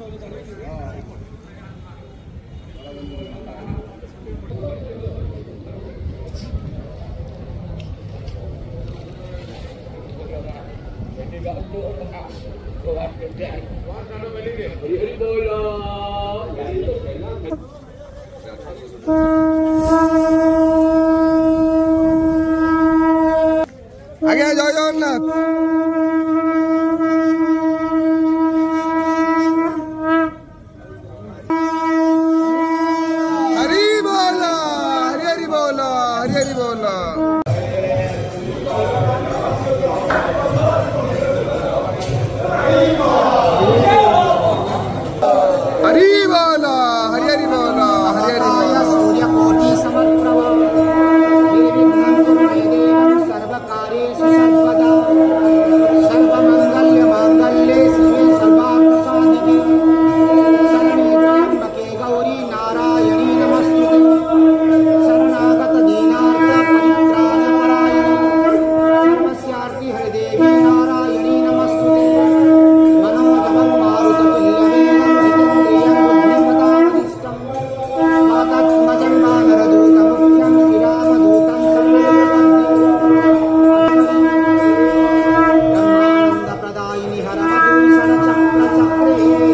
आगे जाओ जगन्नाथ। हरि बोला, हरि हरि बोला, हरि हरि बोला। हरि बोला, हरि हरि बोला, हरि हरि बोला। सूर्यकोटि समप्रभा निर्विघ्नं कुरु मे देवं सर्वकार्येषु सर्वदा सर्वमंगल्य मांगल्ये शिवे सर्वार्थसाधिके शरण्ये त्र्यंबके गौरी नारायणी नमस्तुते शरणागत दीनार्थ परित्राणपरायणे सर्वस्यार्ति हरिदेवी नारायणी नमस्तुते मनोजवं मारुततुल्यवेगं जितेन्द्रियं बुद्धिमतामनिष्टं आतत्मजं वानरदूतमुख्यं श्रीरामदूतं ब्रह्मानन्दप्रदायिनि हरवधूषणचक्रचक्रे